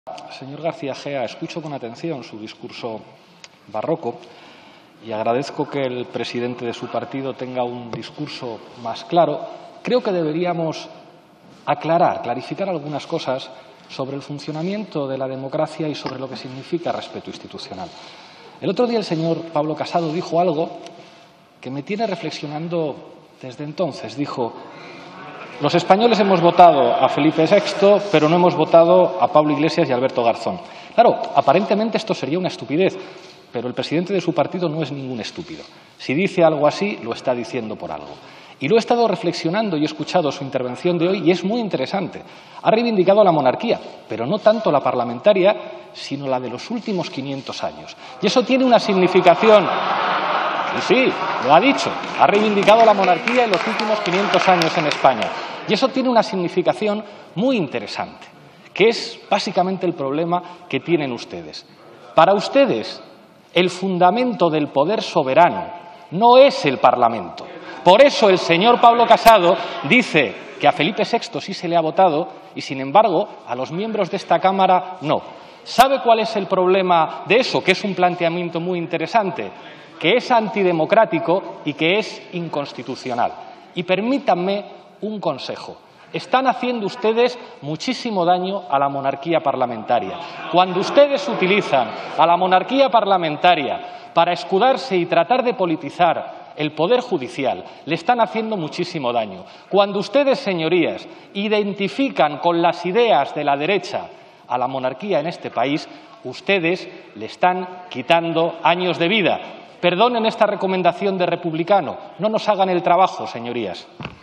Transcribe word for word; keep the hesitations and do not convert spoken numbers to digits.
Señor García Egea, escucho con atención su discurso barroco y agradezco que el presidente de su partido tenga un discurso más claro. Creo que deberíamos aclarar, clarificar algunas cosas sobre el funcionamiento de la democracia y sobre lo que significa respeto institucional. El otro día el señor Pablo Casado dijo algo que me tiene reflexionando desde entonces. Dijo: los españoles hemos votado a Felipe sexto, pero no hemos votado a Pablo Iglesias y a Alberto Garzón. Claro, aparentemente esto sería una estupidez, pero el presidente de su partido no es ningún estúpido. Si dice algo así, lo está diciendo por algo. Y lo he estado reflexionando y he escuchado su intervención de hoy y es muy interesante. Ha reivindicado a la monarquía, pero no tanto la parlamentaria, sino la de los últimos quinientos años. Y eso tiene una significación. Sí, sí, lo ha dicho. Ha reivindicado la monarquía en los últimos quinientos años en España. Y eso tiene una significación muy interesante, que es básicamente el problema que tienen ustedes. Para ustedes, el fundamento del poder soberano no es el Parlamento. Por eso el señor Pablo Casado dice que a Felipe sexto sí se le ha votado y, sin embargo, a los miembros de esta Cámara no. ¿Sabe cuál es el problema de eso? Que es un planteamiento muy interesante, que es antidemocrático y que es inconstitucional. Y permítanme un consejo. Están haciendo ustedes muchísimo daño a la monarquía parlamentaria. Cuando ustedes utilizan a la monarquía parlamentaria para escudarse y tratar de politizar el Poder Judicial, le están haciendo muchísimo daño. Cuando ustedes, señorías, identifican con las ideas de la derecha a la monarquía en este país, ustedes le están quitando años de vida. Perdonen esta recomendación de republicano. No nos hagan el trabajo, señorías.